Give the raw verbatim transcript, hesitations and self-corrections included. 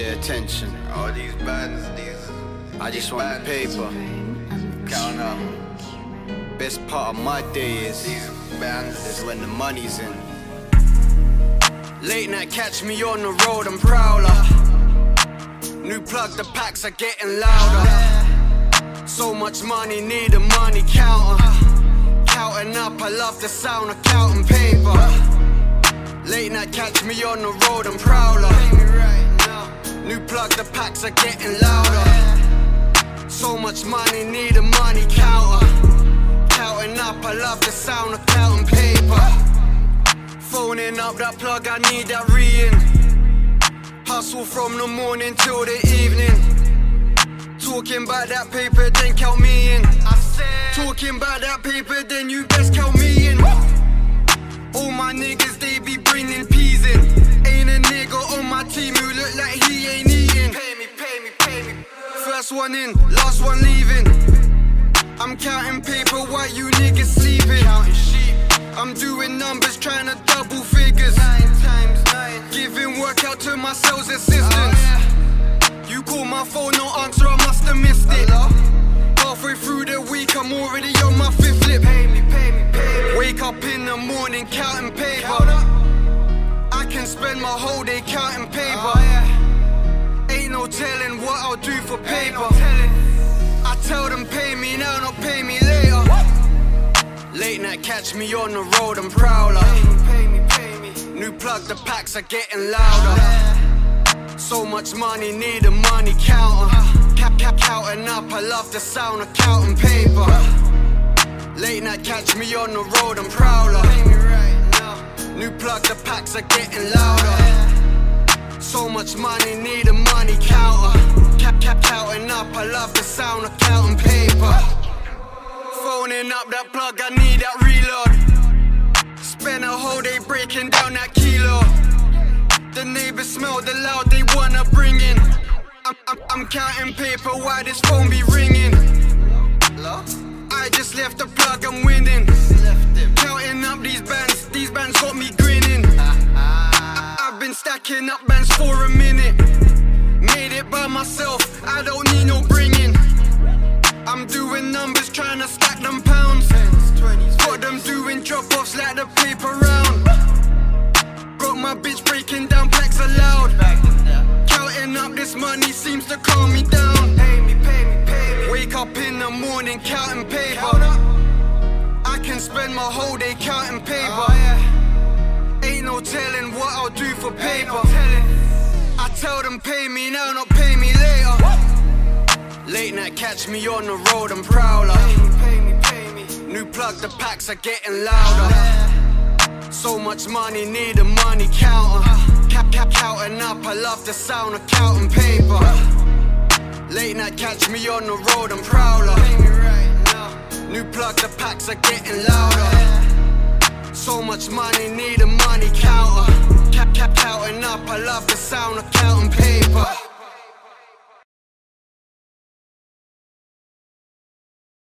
their attention. All these bands, these. I just these want the bands. paper. Count up. Best part of my day is, These bands. is when the money's in. Late night, catch me on the road, I'm prowler. New plug, the packs are getting louder. So much money, need a money counter. Counting up, I love the sound of counting paper. Late night, catch me on the road, I'm prowler. New plug, the packs are getting louder. So much money, need a money counter. Counting up, I love the sound of counting paper. Phoning up that plug, I need that re-in. Hustle from the morning till the evening. Talking about that paper, then count me in. Talking about that paper, then you best count me in. All my niggas, they be bringing peas in. Ain't a nigga on my team who look like he ain't eating. Pay me, pay me, pay me. First one in, last one leaving. I'm counting paper while you niggas sleeping. Counting sheep. I'm doing numbers, trying to double figures. Nine times nine. Giving work out to my sales assistants. Oh, yeah. You call my phone, no answer, I must have missed it. Hello? Halfway through the week, I'm already on my fifth flip. Pay me, pay me, pay me. Wake up in the morning, counting paper. Count I can spend my whole day counting paper. Oh, yeah. Ain't no telling what I'll do for paper. No I tell them pay me now, not pay me later. Late night, catch me on the road, I'm prowler. Pay me, pay me, pay me. New plug, the packs are getting louder. So much money, need a money counter. Cap, cap, counting up, I love the sound of counting paper. Late night, catch me on the road, I'm prowler. New plug, the packs are getting louder. So much money, need a money counter. Cap, cap, counting up, I love the sound of counting paper. Phoning up that plug, I need that reload. Spend a whole day breaking down that kilo. The neighbors smell the loud, they wanna bring in. I'm, I'm, I'm counting paper, why this phone be ringing? I just left the plug, I'm winning. Counting up these bands, these bands got me grinning. I, I've been stacking up bands for a minute. Made it by myself, I don't need no bringing. I'm doing numbers, trying to stack them pounds. Got them doing drop-offs like the paper round. Got my bitch breaking down packs aloud. Counting up this money seems to calm me down. Wake up in the morning counting paper. I can spend my whole day counting paper. Ain't no telling what I'll do for paper. I tell them pay me now, not pay me later. Late night, catch me on the road, I'm prowler. Pay me, pay me, pay me. New plug, the packs are getting louder. So much money, need a money counter. Cap, cap, counting up, I love the sound of counting paper. Late night, catch me on the road, I'm prowler. New plug, the packs are getting louder. So much money, need a money counter. Cap, cap, counting up, I love the sound of counting paper.